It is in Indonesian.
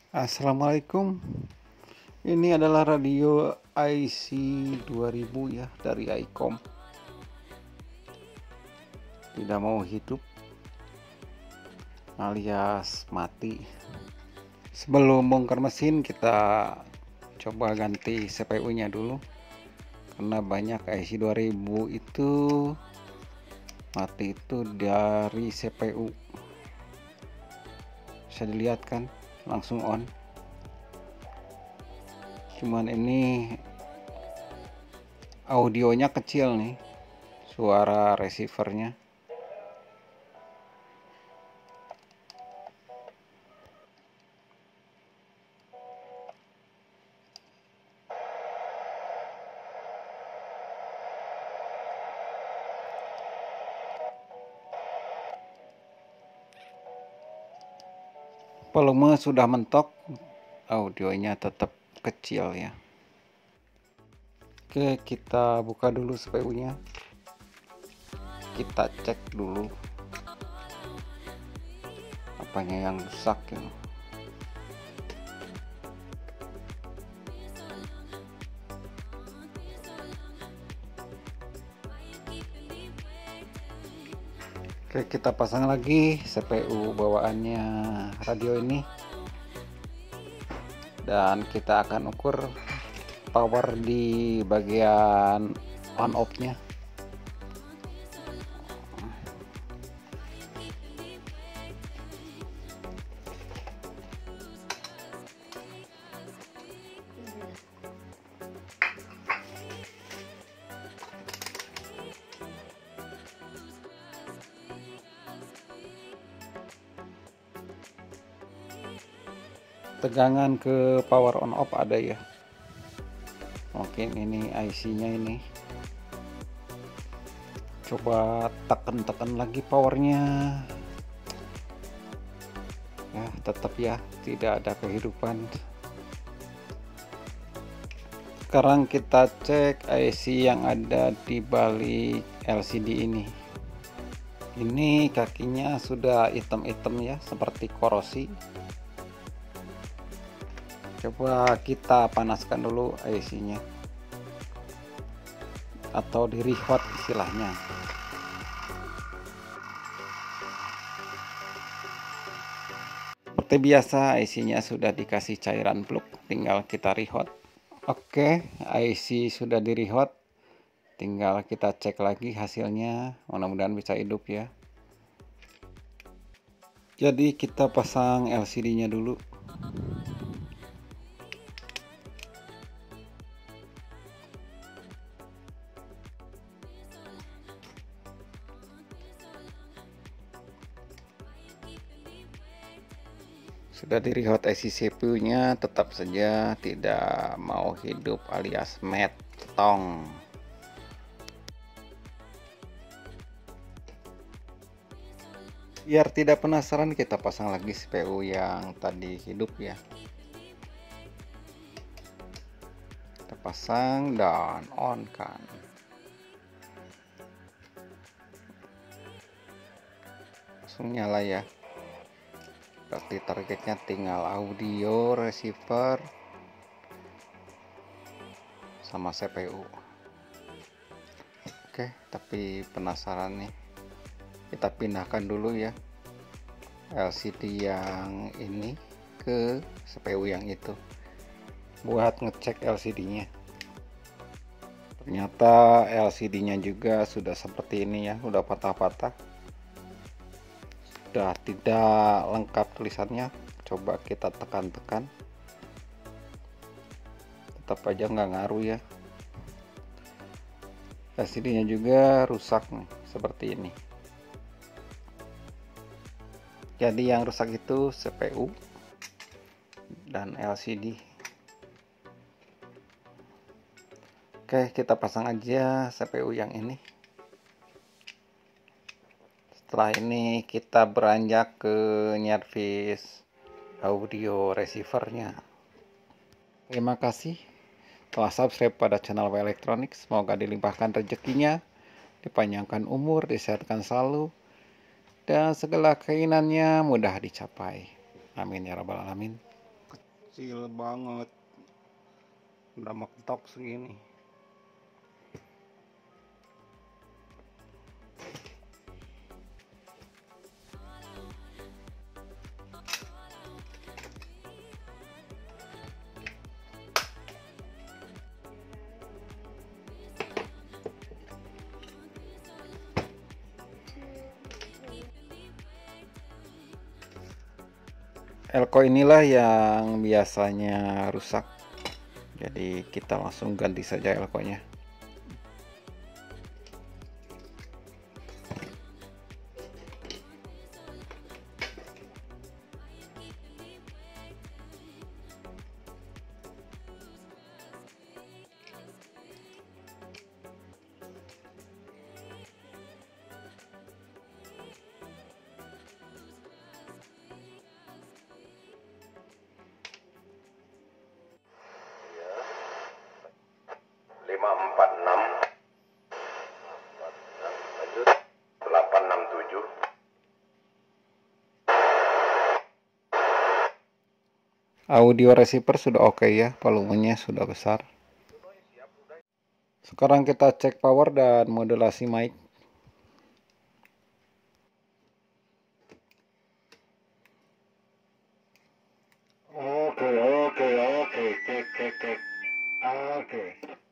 Assalamualaikum. Ini adalah radio IC 2000 ya, dari ICOM. Tidak mau hidup alias mati. Sebelum bongkar mesin, kita coba ganti CPU-nya dulu. Karena banyak IC 2000 itu mati itu dari CPU. Bisa dilihat kan, langsung on. Cuman ini audionya kecil nih, suara receivernya. Volume sudah mentok, audionya tetap kecil ya. Oke, kita buka dulu CPU-nya. Kita cek dulu apanya yang rusak ya. Oke, kita pasang lagi CPU bawaannya radio ini, dan kita akan ukur power di bagian on off nya. Tegangan ke power on off ada ya, mungkin ini IC-nya ini. Coba tekan lagi powernya ya, tetap ya tidak ada kehidupan. Sekarang kita cek IC yang ada di balik LCD ini. Ini kakinya sudah hitam-hitam ya, seperti korosi. Coba kita panaskan dulu IC-nya, atau di rehot istilahnya. Seperti biasa, IC-nya sudah dikasih cairan plug, tinggal kita rehot. Oke, IC sudah di rehot, tinggal kita cek lagi hasilnya. Mudah-mudahan bisa hidup ya. Jadi kita pasang LCD-nya dulu. Sudah di rehot IC CPU-nya, tetap saja tidak mau hidup alias metong. Biar tidak penasaran, kita pasang lagi CPU yang tadi hidup ya. Kita pasang dan on kan. Langsung nyala ya. Berarti targetnya tinggal audio, receiver, sama CPU. Oke, tapi penasaran nih, kita pindahkan dulu ya LCD yang ini ke CPU yang itu buat ngecek LCD-nya. Ternyata LCD-nya juga sudah seperti ini ya, udah patah-patah, sudah tidak lengkap tulisannya. Coba kita tekan-tekan, tetap aja nggak ngaruh ya. LCD-nya juga rusak nih, seperti ini. Jadi yang rusak itu CPU dan LCD. Oke, kita pasang aja CPU yang ini. Setelah ini kita beranjak ke nyervis audio receivernya. Terima kasih telah subscribe pada channel W Electronics. Semoga dilimpahkan rezekinya, dipanjangkan umur, disehatkan selalu, dan segala keinginannya mudah dicapai. Amin ya rabbal alamin. kecil banget, udah mentok segini. Elko inilah yang biasanya rusak, jadi kita langsung ganti saja elkonya. Lima empat enam, lanjut 867. Audio receiver sudah oke ya, volumenya sudah besar. Sekarang kita cek power dan modulasi mic. Oke, cek. Oke.